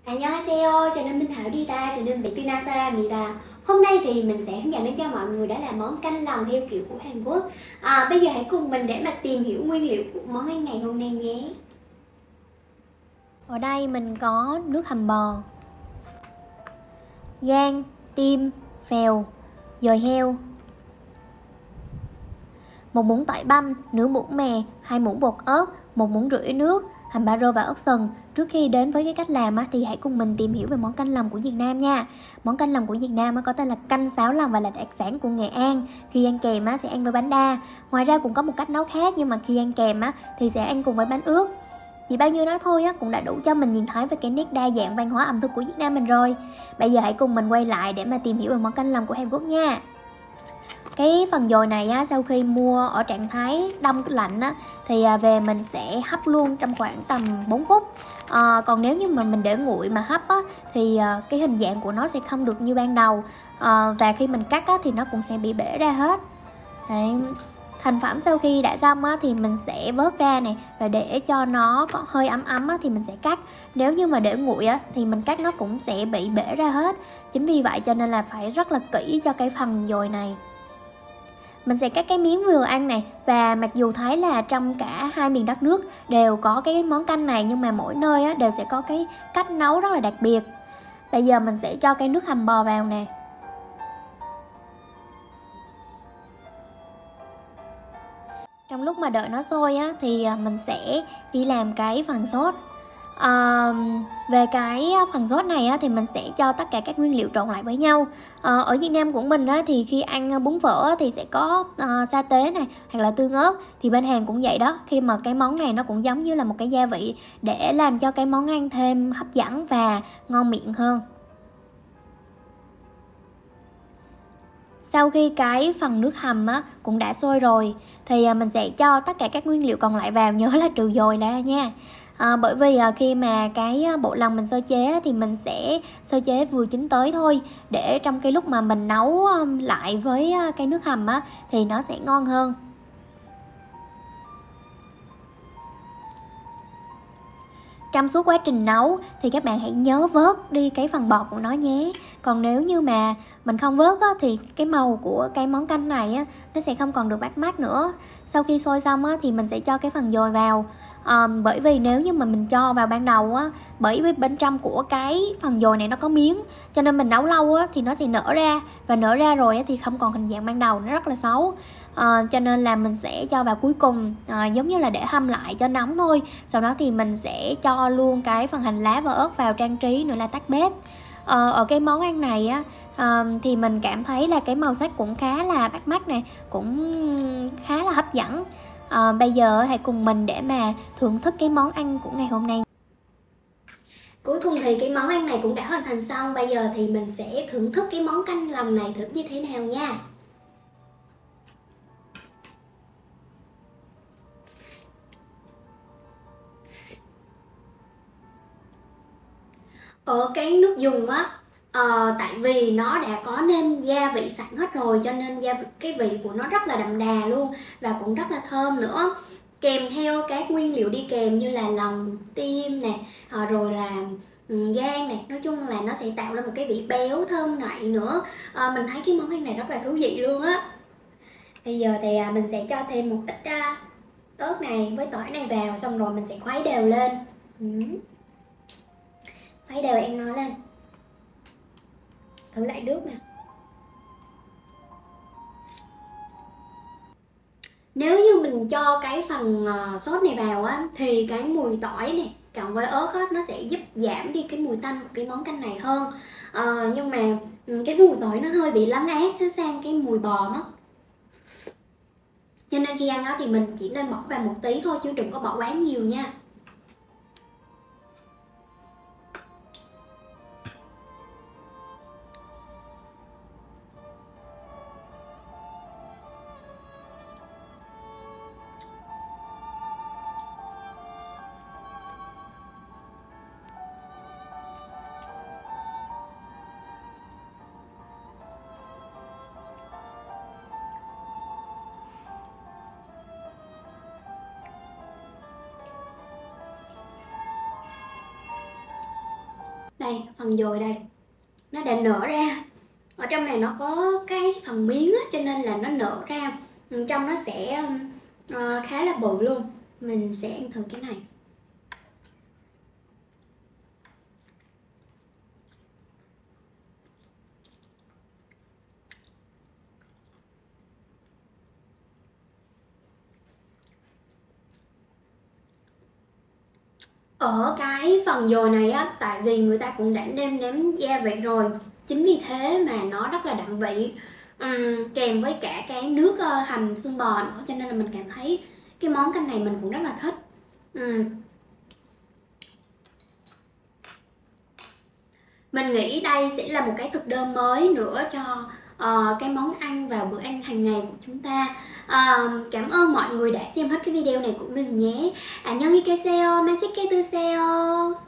안녕하세요. 저는 Minh Thảo 저는 베트남 사람입니다. Hôm nay thì mình sẽ hướng dẫn đến cho mọi người đó là món canh lòng theo kiểu của Hàn Quốc. Bây giờ hãy cùng mình để mà tìm hiểu nguyên liệu của món ăn ngày hôm nay nhé. Ở đây mình có nước hầm bò, gan, tim, phèo, dồi heo, một muỗng tỏi băm, nửa muỗng mè, 2 muỗng bột ớt, 1 muỗng rưỡi nước, hành bả rô và ớt sừng. Trước khi đến với cái cách làm thì hãy cùng mình tìm hiểu về món canh lòng của Việt Nam nha. Món canh lòng của Việt Nam có tên là canh sáo lòng và là đặc sản của Nghệ An. Khi ăn kèm sẽ ăn với bánh đa. Ngoài ra cũng có một cách nấu khác, nhưng mà khi ăn kèm thì sẽ ăn cùng với bánh ướt. Chỉ bao nhiêu đó thôi cũng đã đủ cho mình nhìn thấy về cái nét đa dạng văn hóa ẩm thực của Việt Nam mình rồi. Bây giờ hãy cùng mình quay lại để mà tìm hiểu về món canh lòng của Hàn Quốc nha. Cái phần dồi này sau khi mua ở trạng thái đông lạnh thì về mình sẽ hấp luôn trong khoảng tầm 4 phút. Còn nếu như mà mình để nguội mà hấp thì cái hình dạng của nó sẽ không được như ban đầu. Và khi mình cắt thì nó cũng sẽ bị bể ra hết. Đấy. Thành phẩm sau khi đã xong thì mình sẽ vớt ra này, và để cho nó có hơi ấm ấm thì mình sẽ cắt. Nếu như mà để nguội thì mình cắt nó cũng sẽ bị bể ra hết. Chính vì vậy cho nên là phải rất là kỹ cho cái phần dồi này. Mình sẽ cắt cái miếng vừa ăn này. Và mặc dù thấy là trong cả hai miền đất nước đều có cái món canh này, nhưng mà mỗi nơi đều sẽ có cái cách nấu rất là đặc biệt. Bây giờ mình sẽ cho cái nước hầm bò vào nè. Trong lúc mà đợi nó sôi thì mình sẽ đi làm cái phần sốt. Về cái phần sốt này thì mình sẽ cho tất cả các nguyên liệu trộn lại với nhau. Ở Việt Nam của mình thì khi ăn bún phở thì sẽ có sa tế này hoặc là tương ớt. Thì bên Hàn cũng vậy đó. Khi mà cái món này nó cũng giống như là một cái gia vị để làm cho cái món ăn thêm hấp dẫn và ngon miệng hơn. Sau khi cái phần nước hầm cũng đã sôi rồi thì mình sẽ cho tất cả các nguyên liệu còn lại vào, nhớ là trừ dồi ra nha. Bởi vì khi mà cái bộ lòng mình sơ chế thì mình sẽ sơ chế vừa chín tới thôi, để trong cái lúc mà mình nấu lại với cái nước hầm thì nó sẽ ngon hơn. Trong suốt quá trình nấu thì các bạn hãy nhớ vớt đi cái phần bọt của nó nhé. Còn nếu như mà mình không vớt thì cái màu của cái món canh này nó sẽ không còn được bắt mắt nữa. Sau khi sôi xong thì mình sẽ cho cái phần dồi vào. Bởi vì nếu như mà mình cho vào ban đầu bởi vì bên trong của cái phần dồi này nó có miếng, cho nên mình nấu lâu thì nó sẽ nở ra. Và nở ra rồi thì không còn hình dạng ban đầu, nó rất là xấu. Cho nên là mình sẽ cho vào cuối cùng, giống như là để hâm lại cho nóng thôi. Sau đó thì mình sẽ cho luôn cái phần hành lá và ớt vào trang trí nữa là tắt bếp. Ở cái món ăn này thì mình cảm thấy là cái màu sắc cũng khá là bắt mắt nè, cũng khá là hấp dẫn. Bây giờ hãy cùng mình để mà thưởng thức cái món ăn của ngày hôm nay. Cuối cùng thì cái món ăn này cũng đã hoàn thành xong. Bây giờ thì mình sẽ thưởng thức cái món canh lòng này thử như thế nào nha. Ở cái nước dùng tại vì nó đã có nêm gia vị sẵn hết rồi, cho nên cái vị của nó rất là đậm đà luôn, và cũng rất là thơm nữa. Kèm theo các nguyên liệu đi kèm như là lòng, tim nè, rồi là gan nè, nói chung là nó sẽ tạo ra một cái vị béo thơm ngậy nữa. Mình thấy cái món ăn này rất là thú vị luôn á. Bây giờ thì mình sẽ cho thêm một ít ớt này với tỏi này vào, xong rồi mình sẽ khuấy đều lên. Khuấy đều em nói lên. Thử lại nước nè. Nếu như mình cho cái phần sốt này vào thì cái mùi tỏi này cộng với ớt nó sẽ giúp giảm đi cái mùi tanh của cái món canh này hơn. Nhưng mà cái mùi tỏi nó hơi bị lấn át nó sang cái mùi bò mất. Cho nên khi ăn thì mình chỉ nên bỏ vào một tí thôi, chứ đừng có bỏ quá nhiều nha. Đây, phần dồi đây, nó đã nở ra. Ở trong này nó có cái phần miếng á, cho nên là nó nở ra. Trong nó sẽ khá là bự luôn. Mình sẽ ăn thử cái này. Ở cái phần dồi này á, tại vì người ta cũng đã nêm gia vị rồi, chính vì thế mà nó rất là đậm vị, kèm với cả cái nước hầm xương bò nữa, cho nên là mình cảm thấy cái món canh này mình cũng rất là thích. Mình nghĩ đây sẽ là một cái thực đơn mới nữa cho cái món ăn vào bữa ăn hàng ngày của chúng ta. Cảm ơn mọi người đã xem hết cái video này của mình nhé. 안녕히 계세요. 맛있게 드세요.